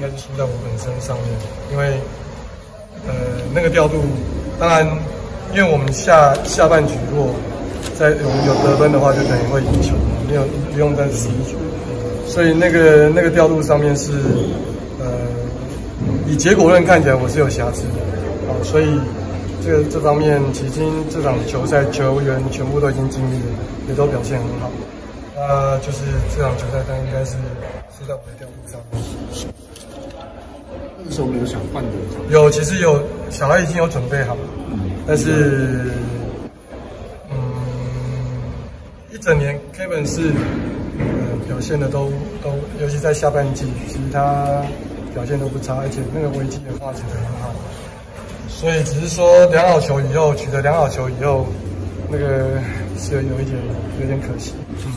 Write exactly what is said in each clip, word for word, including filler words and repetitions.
该是输在我本身上面，因为呃那个调度，当然因为我们下下半局如果在我们有得分的话，就等于会赢球，没有不用在十一局，所以那个那个调度上面是呃以结果论看起来我是有瑕疵的，啊，所以这个这方面已经这场球赛球员全部都已经尽力了，也都表现很好。那就是这场球赛，但应该是输在我的调度上面。 那时候没有想换的， 有，其实有，小孩已经有准备好了，但是，嗯，一整年 Kevin 是呃表现的都都，尤其在下半季，其实他表现都不差，而且那个危机也化解得很好。所以只是说量好球以后，取得量好球以后，那个是有一点有点可惜，嗯。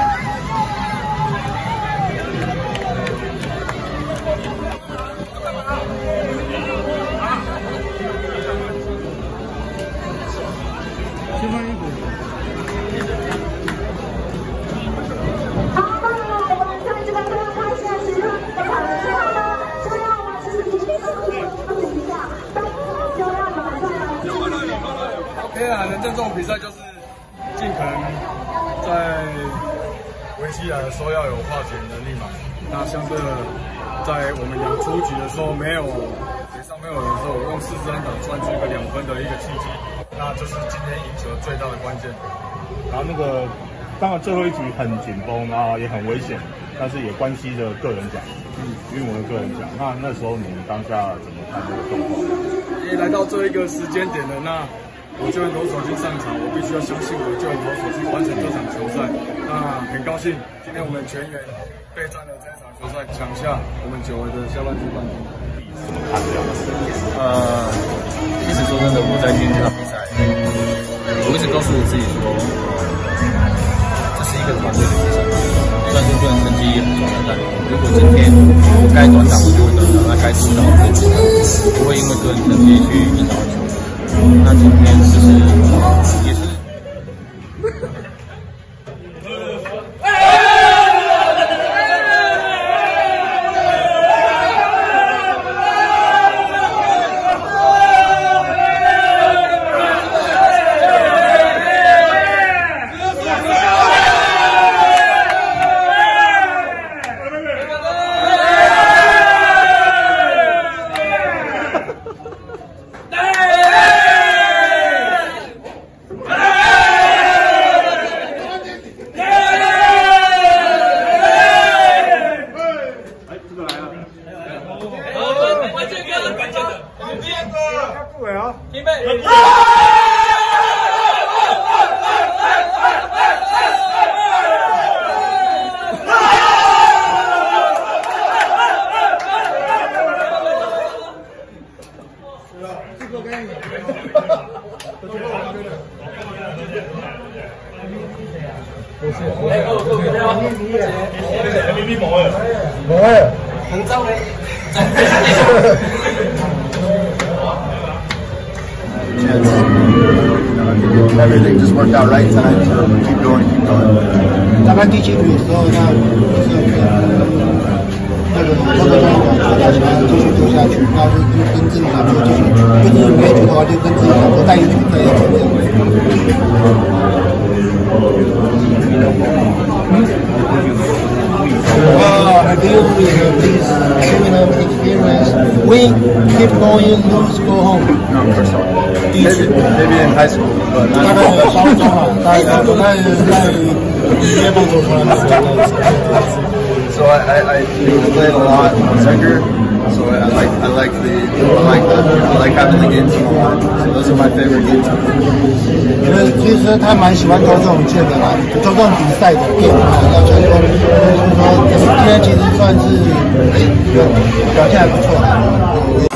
OK 啊，人生这种比赛就是尽可能在危机来的时候要有化解能力嘛。那像这在我们养出局的时候，没有垒上没有人的时候，我用四支安打赚出一个两分的一个契机，那就是今天赢球最大的关键。 然后那个当然最后一局很紧绷啊，也很危险，但是也关系着个人奖，嗯，运文的个人奖。那那时候你们当下怎么看这个状况？ 也来到这一个时间点了，那我救援投手已经上场，我必须要相信我的救援投手去完成这场球赛。那很高兴，今天我们全员备战了这一场球赛，抢下我们久违的下半季冠军。 怎么看这样？ 呃，其实说真的，我在听这场比赛，我一直告诉我自己说，这是一个团队的比赛。虽然说个人成绩也很重要，但如果今天我该短打，我就会短打；那该出场，我就出场，不会因为个人成绩去影响到球队。那今天就是也是。 预备。 很糟嘞。 Everything just worked out right tonight, so keep going, keep going. 大概第七局的时候，那也是那个操作上一个大球继续丢下去，那就跟自己想说继续，就是没局的话就跟自己想说带一局带一局这样。Uh, I feel with this criminal experience, win, keep going, lose, go home. No, of course not. Maybe, maybe in high school, but 大 not 概有高中啊，大概大概在职业棒球出来的时候。 So I, I, I played a lot when I was younger. So I like I like the I like the I like having the games fun. So those are my favorite games. 因为其实他蛮喜欢投这种剑的啦，投这种比赛的变化，要就是说，就是说今天其实算是哎表现还不错啦，也